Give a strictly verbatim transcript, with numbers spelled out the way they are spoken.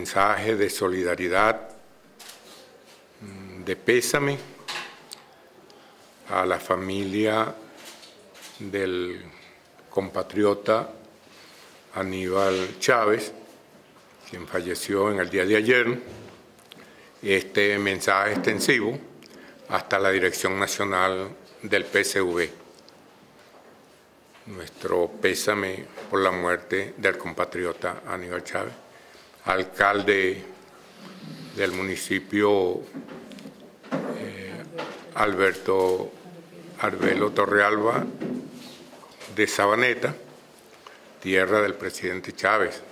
mensaje de solidaridad, de pésame a la familia del compatriota Aníbal Chávez, quien falleció en el día de ayer. Este mensaje extensivo hasta la Dirección Nacional del P S V. Nuestro pésame por la muerte del compatriota Aníbal Chávez, alcalde del municipio eh, Alberto Arbelo Torrealba de Sabaneta, tierra del presidente Chávez.